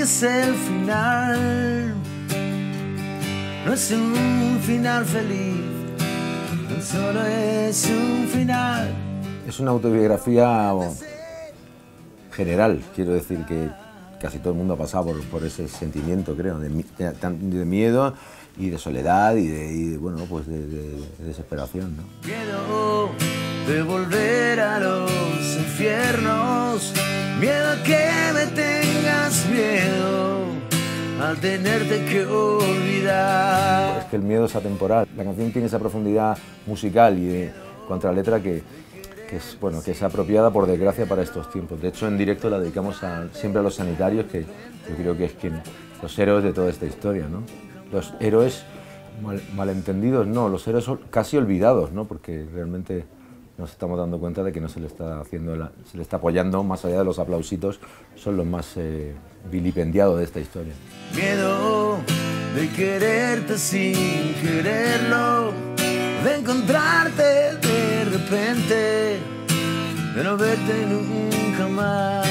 es el final, no es un final feliz, solo es un final. Es una autobiografía general, quiero decir que casi todo el mundo ha pasado por ese sentimiento, creo, de miedo y de soledad bueno, pues de desesperación, ¿no? Miedo de volver a los infiernos, miedo a que me tengas miedo, al tenerte que olvidar. Es que el miedo es atemporal. La canción tiene esa profundidad musical y de contraletra que es apropiada, por desgracia, para estos tiempos. De hecho, en directo la dedicamos siempre a los sanitarios, que yo creo que es los héroes de toda esta historia, ¿no? Los héroes malentendidos, no, los héroes casi olvidados, ¿no? Porque realmente nos estamos dando cuenta de que no se le está se le está apoyando, más allá de los aplausitos, son los más vilipendiados de esta historia. Miedo de quererte sin quererlo, de encontrarte de repente, de no verte nunca más.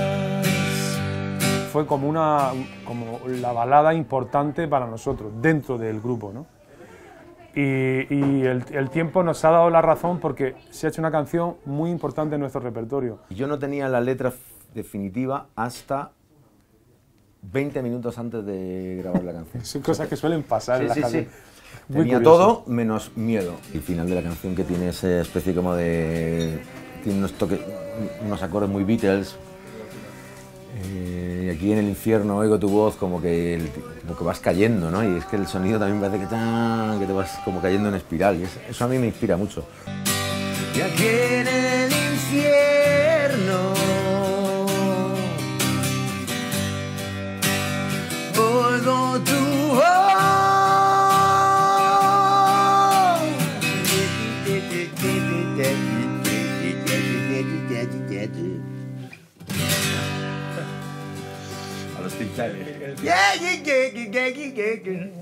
Fue como la balada importante para nosotros, dentro del grupo, ¿no? Y el tiempo nos ha dado la razón porque se ha hecho una canción muy importante en nuestro repertorio. Yo no tenía la letra definitiva hasta 20 minutos antes de grabar la canción. Son cosas que suelen pasar en las canciones. Sí. Tenía todo menos miedo. El final de la canción, que tiene esa especie como de... tiene unos toques, unos acordes muy Beatles. Y aquí en el infierno oigo tu voz, como que vas cayendo, ¿no? Y es que el sonido también parece que te vas como cayendo en espiral. Y eso a mí me inspira mucho. Y aquí en el infierno oigo tu voz. A los titanes.